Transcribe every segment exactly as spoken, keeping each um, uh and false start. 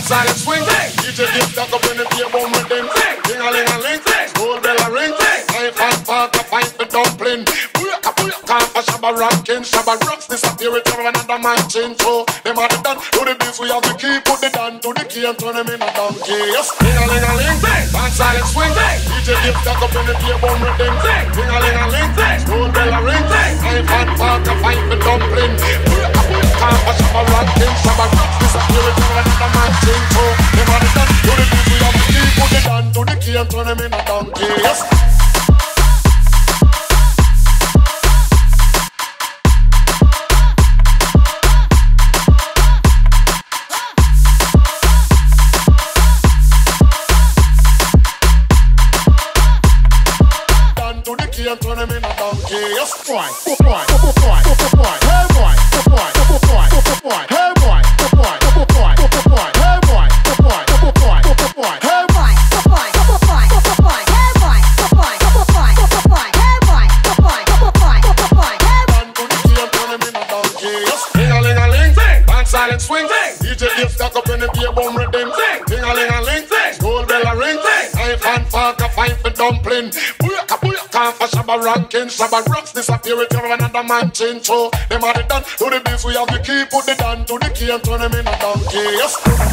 silent swing. D J give stuck up in the table with them. Ding a ling a ling, school bell a ring. Knife and fork a fight for dumpling. Booyaka booyaka for Shabba rockin'. Shabba rocks disappear with another man change. So them are the done to the beats we have to keep. Put the down to the key and turn them in a donkey. Yes, ding a ling a ling, and silent swing. D J give stuck up in the table with them. Ding a ling a ling, school bell a ring. Knife and fork a fight for dumpling. Booyaka booyaka for Shabba rockin'. Shabba rocks disappear with another man change. So them are the done to the beats we have to keep. Put the down to the key and turn them in a donkey. Yes. And turn him in a donkey. Yes, boy, boy, boy, boy, boy, hey boy, boy, boy, boy, hey boy, boy, boy, boy, hey boy, boy, boy, boy, hey boy, boy, boy, boy, hey boy, boy, boy, boy, hey boy, boy, boy, boy, hey. Run to the key and turn him in a donkey. Yes, ding a ling a ling, and silent swing. D J give stuck up in the beer bomb rhythm. Ding a ling a ling, school bell a ring. Knife and fork a fight for dumpling. Booyaka booyaka for Shabba rockin'. Shabba rocks disappear with another man change. So them are the done to the beats we have to keep. Put the down to the key and turn them in a donkey. Yes.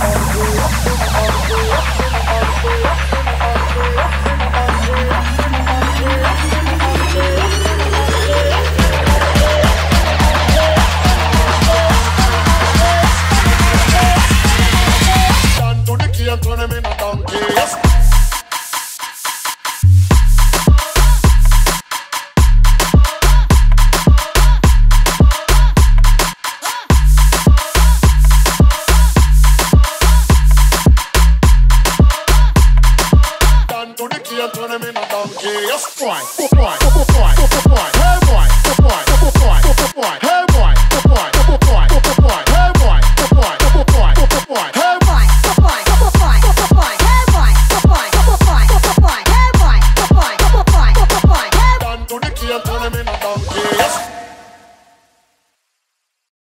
Down to the key and turn them in a donkey. Yes. Turn him in a donkey. Yes, boy, boy, boy, boy, boy, hey boy, boy, boy, boy, hey boy, boy, boy, boy.